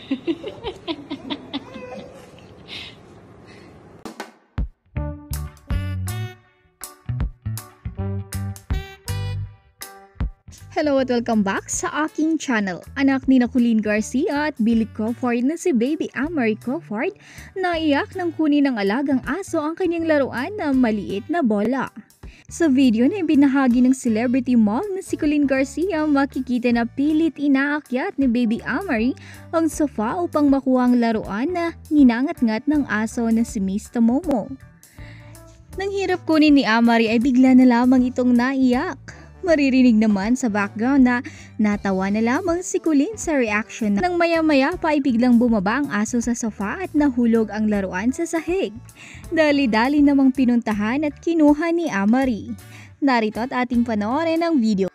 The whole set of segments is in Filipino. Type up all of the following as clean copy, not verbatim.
Hello at welcome back sa aking channel. Anak ni Colleen Garcia at Billy Crawford na si Baby Amory Crawford naiyak nang kunin ng alagang aso ang kanyang laruan na maliit na bola. Sa video na ibinahagi ng celebrity mom na si Colleen Garcia, makikita na pilit inaakyat ni Baby Amory ang sofa upang makuha ang laruan na ninangat-ngat ng aso na si Mr. Momo. Nang hirap kunin ni Amory ay bigla na lamang itong naiyak. Maririnig naman sa background na natawa na lamang si Colleen sa reaction nang maya-maya pa ay biglang bumaba ang aso sa sofa at nahulog ang laruan sa sahig. Dali-dali namang pinuntahan at kinuha ni Amory. Narito at ating panoorin ang video.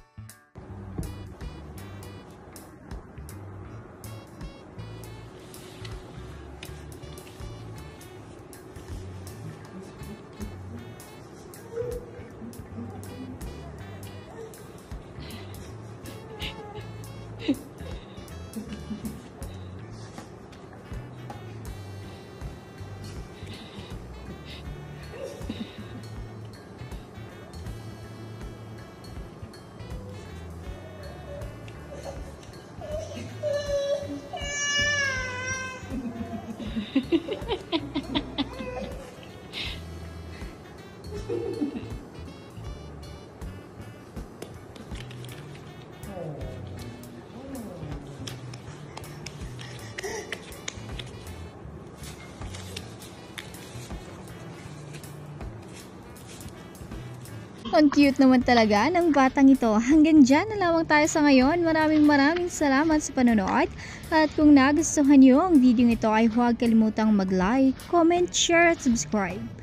Ang cute naman talaga ng batang ito. Hanggang dyan na lamang tayo sa ngayon. Maraming salamat sa panonood. At kung nagustuhan niyo ang video ito ay huwag kalimutang mag-like, comment, share at subscribe.